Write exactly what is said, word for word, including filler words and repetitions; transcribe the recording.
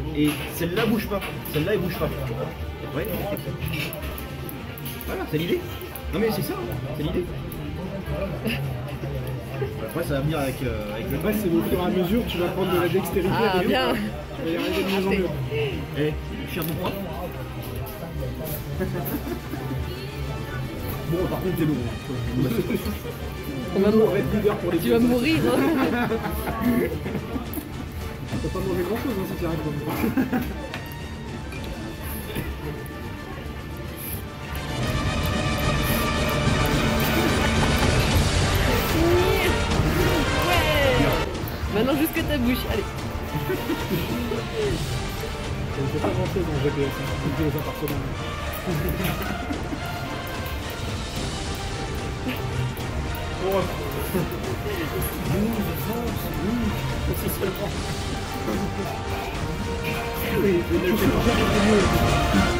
Et celle-là bouge pas. Celle-là, elle bouge pas. Ouais. Voilà, c'est l'idée. Non mais c'est ça, c'est l'idée. Après ça va venir avec, euh, avec le Après c'est au fur et à mesure, tu vas prendre de la dextérité. Ah avec bien. Tu vas y arriver de mieux en mieux. Eh, fier de mon prof. Bon par contre t'es lourd. On va mourir. Red leader pour les Tu vas mourir. Hein. T'as pas mangé grand chose hein, si tu arrives comme Maintenant jusque ta bouche, allez. Ça ne fait pas grand chose en G P S, hein. deux fois par semaine. Oh. douze, vingt, c'est seulement. Oui, mais le